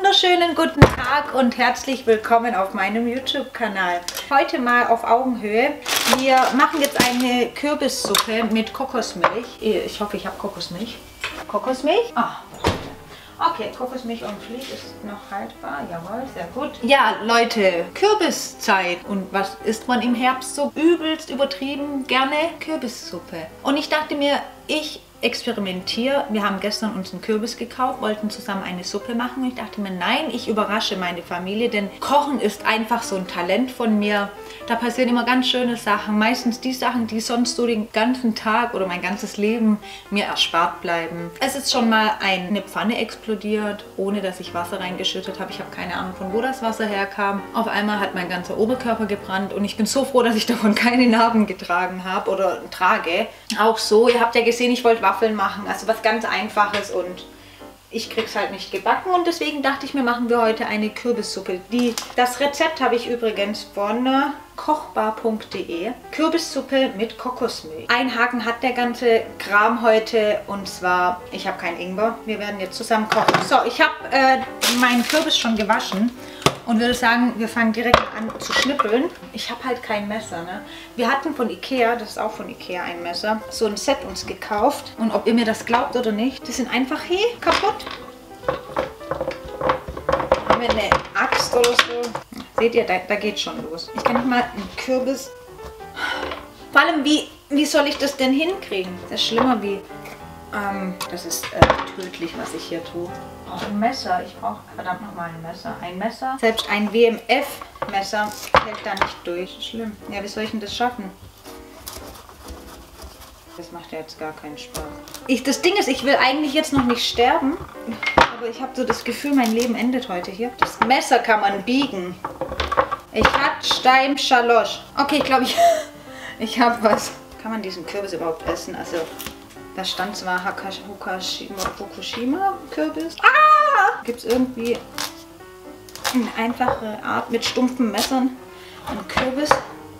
wunderschönen guten Tag und herzlich willkommen auf meinem YouTube-Kanal. Heute mal auf Augenhöhe. Wir machen jetzt eine Kürbissuppe mit Kokosmilch. Ich hoffe, ich habe Kokosmilch. Kokosmilch? Ah, okay, Kokosmilch und Milch ist noch haltbar. Jawohl, sehr gut. Ja, Leute, Kürbiszeit. Und was isst man im Herbst so übelst übertrieben? Gerne Kürbissuppe. Und ich dachte mir, ich experimentiere. Wir haben gestern uns einen Kürbis gekauft, wollten zusammen eine Suppe machen. Und ich dachte mir, nein, ich überrasche meine Familie, denn Kochen ist einfach so ein Talent von mir. Da passieren immer ganz schöne Sachen. Meistens die Sachen, die sonst so den ganzen Tag oder mein ganzes Leben mir erspart bleiben. Es ist schon mal eine Pfanne explodiert, ohne dass ich Wasser reingeschüttet habe. Ich habe keine Ahnung, von wo das Wasser herkam. Auf einmal hat mein ganzer Oberkörper gebrannt und ich bin so froh, dass ich davon keine Narben getragen habe oder trage. Auch so, ihr habt ja gesehen, ich wollte Waffeln machen, also was ganz Einfaches und ich krieg's halt nicht gebacken und deswegen dachte ich mir, machen wir heute eine Kürbissuppe. Das Rezept habe ich übrigens von kochbar.de. Kürbissuppe mit Kokosmilch. Ein Haken hat der ganze Kram heute und zwar, ich habe kein Ingwer. Wir werden jetzt zusammen kochen. So, ich habe meinen Kürbis schon gewaschen und würde sagen, wir fangen direkt an zu schnippeln. Ich habe halt kein Messer, ne? Wir hatten von Ikea, das ist auch von Ikea ein Messer, so ein Set uns gekauft. Und ob ihr mir das glaubt oder nicht, die sind einfach kaputt. Haben wir eine Axt oder so? Seht ihr, da geht schon los. Ich kann nicht mal einen Kürbis... Vor allem, wie soll ich das denn hinkriegen? Das ist schlimmer wie... das ist tödlich, was ich hier tue. Auch ein Messer. Ich brauche verdammt nochmal ein Messer. Ein Messer. Selbst ein WMF-Messer hält da nicht durch. Schlimm. Ja, wie soll ich denn das schaffen? Das macht ja jetzt gar keinen Spaß. Das Ding ist, ich will eigentlich jetzt noch nicht sterben. Aber ich habe so das Gefühl, mein Leben endet heute hier. Das Messer kann man biegen. Ich hatte Stein Schalosch. Okay, ich glaube, ich habe was. Kann man diesen Kürbis überhaupt essen? Also... Da stand zwar Fukushima Kürbis. Ah! Gibt es irgendwie eine einfache Art mit stumpfen Messern einen Kürbis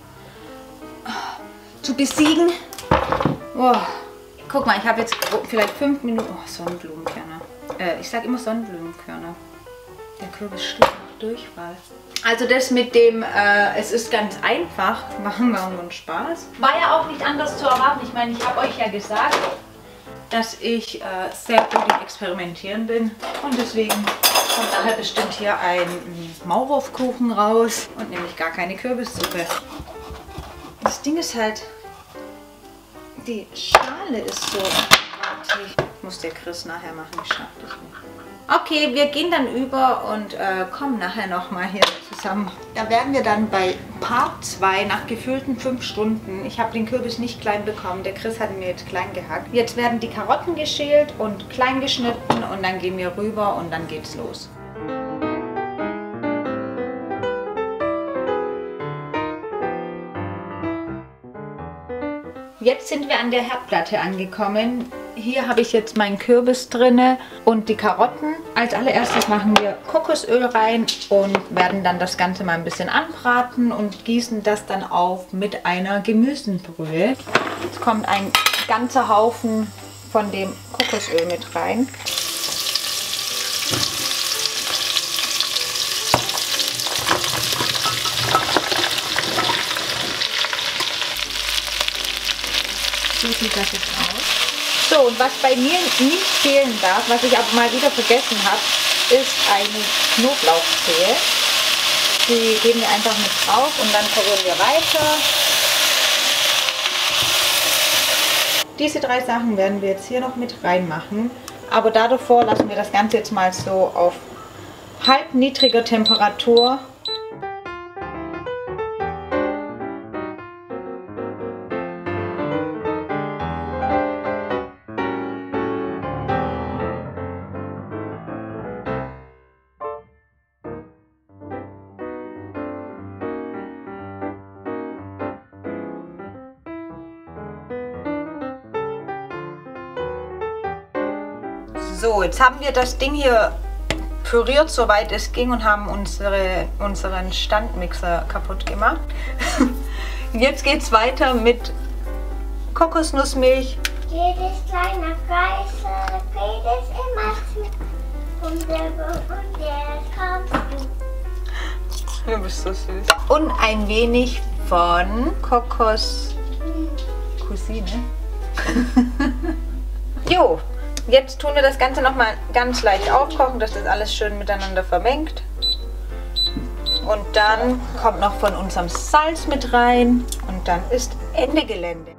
zu besiegen? Oh. Guck mal, ich habe jetzt vielleicht 5 Minuten. Oh, Sonnenblumenkerne. Ich sage immer Sonnenblumenkerne. Der Kürbis stirbt nach Durchfall. Also das mit dem, es ist ganz einfach, machen wir nur einen Spaß. War ja auch nicht anders zu erwarten. Ich meine, ich habe euch ja gesagt, dass ich sehr gut im Experimentieren bin. Und deswegen kommt nachher bestimmt hier ein Maulwurfkuchen raus und nämlich gar keine Kürbissuppe. Das Ding ist halt, die Schale ist so artig. Muss der Chris nachher machen, ich schaffe das nicht. Okay, wir gehen dann über und kommen nachher nochmal hier zusammen. Da wären wir dann bei Part 2 nach gefühlten 5 Stunden. Ich habe den Kürbis nicht klein bekommen, der Chris hat ihn mir jetzt klein gehackt. Jetzt werden die Karotten geschält und klein geschnitten und dann gehen wir rüber und dann geht's los. Jetzt sind wir an der Herdplatte angekommen. Hier habe ich jetzt meinen Kürbis drin und die Karotten. Als allererstes machen wir Kokosöl rein und werden dann das Ganze mal ein bisschen anbraten und gießen das dann auf mit einer Gemüsebrühe. Jetzt kommt ein ganzer Haufen von dem Kokosöl mit rein. So sieht das jetzt aus. So, und was bei mir nicht fehlen darf, was ich aber mal wieder vergessen habe, ist eine Knoblauchzehe. Die geben wir einfach mit drauf und dann verrühren wir weiter. Diese 3 Sachen werden wir jetzt hier noch mit reinmachen. Aber davor lassen wir das Ganze jetzt mal so auf halbniedriger Temperatur. So, jetzt haben wir das Ding hier püriert, soweit es ging und haben unseren Standmixer kaputt gemacht. Jetzt geht es weiter mit Kokosnussmilch. Jedes kleine Kreisel, jedes immer Und der kannst du. Du bist so süß. Und ein wenig von Kokos Cousine. Jo, jetzt tun wir das Ganze nochmal ganz leicht aufkochen, dass das alles schön miteinander vermengt. Und dann kommt noch von unserem Salz mit rein und dann ist Ende Gelände.